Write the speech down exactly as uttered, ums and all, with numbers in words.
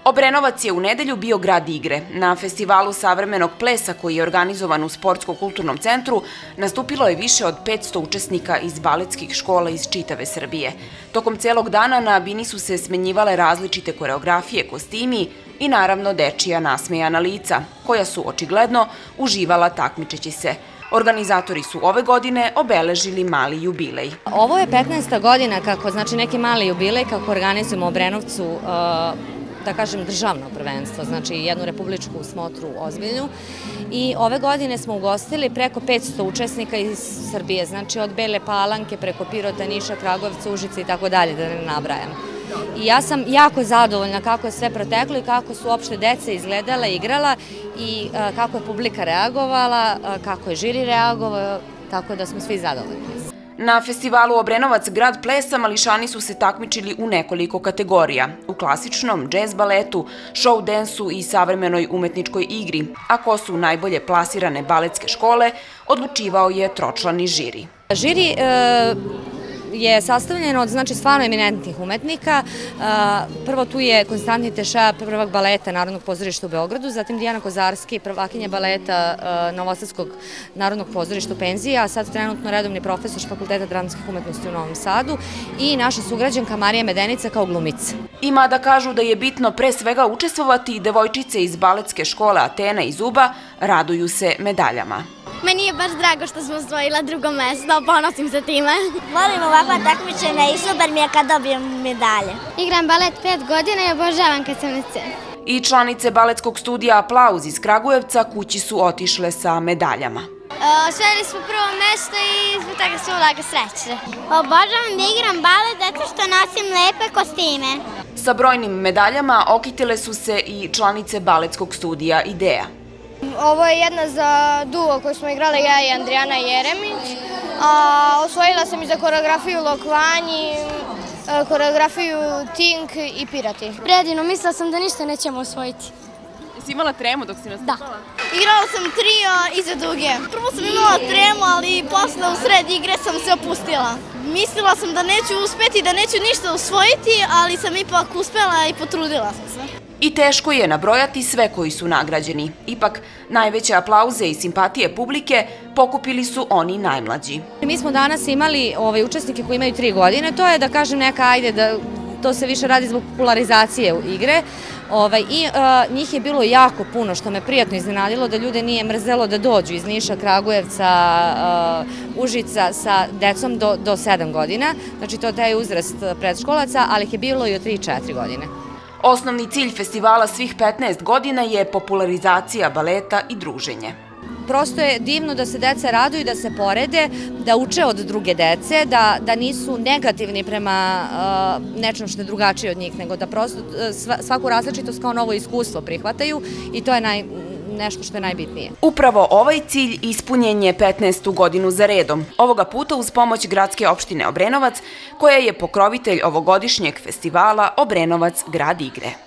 Obrenovac je u nedelju bio grad igre. Na festivalu savremenog plesa koji je organizovan u Sportsko-kulturnom centru nastupilo je više od petsto učesnika iz baletskih škola iz čitave Srbije. Tokom celog dana na bini su se smenjivale različite koreografije, kostimi i naravno dečija nasmejana lica, koja su očigledno uživala takmičeći se. Organizatori su ove godine obeležili mali jubilej. Ovo je petnaesta godina kako, znači neki mali jubilej kako organizujemo u Obrenovcu, da kažem, državno prvenstvo, znači jednu republičku smotru ozbiljnu. I ove godine smo ugostili preko petsto učesnika iz Srbije, znači od Bele Palanke preko Pirota, Niša, Kragujevca, Užice i tako dalje, da ne nabrajam. I ja sam jako zadovoljna kako je sve proteklo i kako su uopšte deca izgledala, igrala i kako je publika reagovala, kako je žiri reagovao, tako da smo svi zadovoljni. Na festivalu Obrenovac grad plesa mališani su se takmičili u nekoliko kategorija, u klasičnom, džez baletu, show densu i savremenoj umetničkoj igri, a ko su najbolje plasirane baletske škole, odlučivao je tročlani žiri. Žiri je sastavljeno od, znači, stvarno eminentnih umetnika. Prvo tu je Konstantin Teša, prvak baleta Narodnog pozorišta u Beogradu, zatim Dijana Kozarski, prvakinja baleta Novosadskog Narodnog pozorišta u penziji, a sad trenutno redovni profesor Fakulteta dramskih umetnosti u Novom Sadu i naša sugrađanka Marija Medenica kao glumica. Ima da kažu da je bitno pre svega učestvovati, devojčice iz baletske škole Atena iz Uba raduju se medaljama. Meni je baš drago što smo osvojila drugo mesto, ponosim se time. Volim ovakva takmičenja i super mi je kad dobijem medalje. Igram balet pet godina i obožavam kad sam na sceni. I članice baletskog studija Aplauz iz Kragujevca kući su otišle sa medaljama. Osvojili smo prvo mesto i zbog toga smo blago srećne. Obožavam da igram balet zato što nosim lepe kostime. Sa brojnim medaljama okitile su se i članice baletskog studija Ideja. Ovo je jedna za duo koju smo igrali ja i Andrijana Jeremić. Osvojila sam i za koreografiju Lokvanji, koreografiju Tink i Pirati. Predivno, mislila sam da ništa nećemo osvojiti. Jesi imala tremu dok si nastupala? Da. Igrala sam trio iza duge. Prvo sam imala tremu, ali posle u sred igre sam se opustila. Mislila sam da neću uspeti, da neću ništa osvojiti, ali sam ipak uspela i potrudila sam se. I teško je nabrojati sve koji su nagrađeni. Ipak, najveće aplauze i simpatije publike pokupili su oni najmlađi. Mi smo danas imali učesnike koji imaju tri godine, to je da kažem neka, ajde, da to se više radi zbog popularizacije igre. I njih je bilo jako puno, što me prijatno iznenadilo, da ljude nije mrzelo da dođu iz Niša, Kragujevca, Užica sa decom do sedam godina. Znači to je taj uzrast predškolaca, ali ih je bilo i od tri četiri godine. Osnovni cilj festivala svih petnaest godina je popularizacija baleta i druženje. Prosto je divno da se deca raduju, da se porede, da uče od druge dece, da nisu negativni prema nečem što je drugačije od njih, nego da prosto svaku različitost kao novo iskustvo prihvataju i to je nešto što je najbitnije. Upravo ovaj cilj ispunjen je petnaestu godinu za redom, ovoga puta uz pomoć gradske opštine Obrenovac, koja je pokrovitelj ovogodišnjeg festivala Obrenovac grad igre.